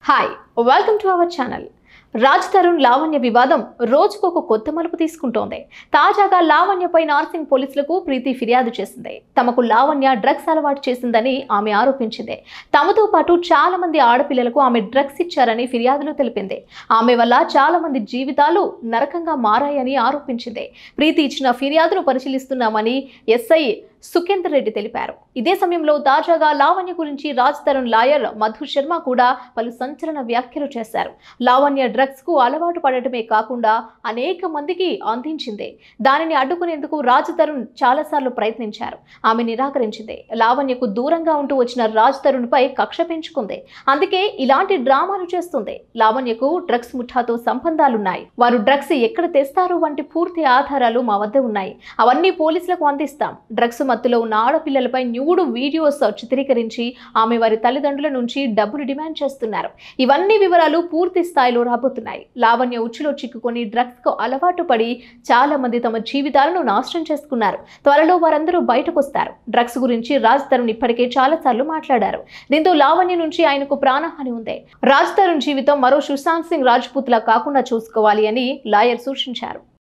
Hi, welcome to our channel. Raj Tarun Lavanya వివాదం రోజుకొక కొత్త మలుపు తీసుకుంటోంది. తాజాగా లావణ్యపై నార్సింగ్ పోలీసులకు ప్రీతి ఫిర్యాదు చేసింది. తమకు లావణ్య డ్రగ్స్ అలవాటు చేసిందని ఆమె ఆరోపించింది. తమతో పాటు చాలా మంది ఆడపిల్లలకు ఆమె డ్రగ్స్ ఇచ్చారని ఫిర్యాదులో తెలిపింది. ఆమె వల్ల చాలా మంది జీవితాలు నరకంగా మారాయని ఆరోపించింది. ప్రీతి ఇచ్చిన ఫిర్యాదును పరిశీలిస్తున్నామని ఎస్ఐ సుఖేందర్ రెడ్డి తెలిపారు. ఇదే సమయంలో తాజాగా లావణ్య గురించి రాజ్ తరుణ్ లాయర్ మధు శర్మ కూడా పలు సంచలన వ్యాఖ్యలు చేశారు. లావణ్య డ్రగ్స్ కు అలవాటు పడటమే కాకుండా అనేక మందికి అందించింది. దానిని అడ్డుకునేందుకు రాజ్ తరుణ్ చాలాసార్లు ప్రయత్నించారు. ఆమె నిరాకరించింది. లావణ్యకు దూరంగా ఉంటూ వచ్చిన రాజ్ తరుణ్ పై కక్ష పెంచుకుంది. అందుకే ఇలాంటి డ్రామాలు చేస్తుంది. లావణ్యకు డ్రగ్స్ ముఠాతో సంబంధాలున్నాయి. వారు డ్రగ్స్ ఎక్కడ తెస్తారు వంటి పూర్తి ఆధారాలు మా వద్ద ఉన్నాయి. అవన్నీ పోలీసులకు అందిస్తాం. డ్రగ్స్ మత్తులో ఉన్న ఆడపిల్లలపై న్యూడ్ వీడియోస్ చిత్రీకరించి ఆమె వారి తల్లిదండ్రుల నుంచి డబ్బులు డిమాండ్ చేస్తున్నారు. ఇవన్నీ వివరాలు పూర్తి స్థాయిలో రాబోతున్నాయి. లావణ్య ఉచ్చులో చిక్కుకొని డ్రగ్స్ కు అలవాటు పడి చాలా మంది తమ జీవితాలను నాశనం చేసుకున్నారు. త్వరలో వారందరూ బయటకు వస్తారు. డ్రగ్స్ గురించి రాజ్ తరుణ్ ఇప్పటికే చాలా సార్లు మాట్లాడారు. దీంతో లావణ్య నుంచి ఆయనకు ప్రాణహాని ఉంది. రాజ్ తరుణ్ జీవితం మరో సుశాంత్ సింగ్ రాజ్పూత్ లా కాకుండా చూసుకోవాలి అని లాయర్ సూచించారు.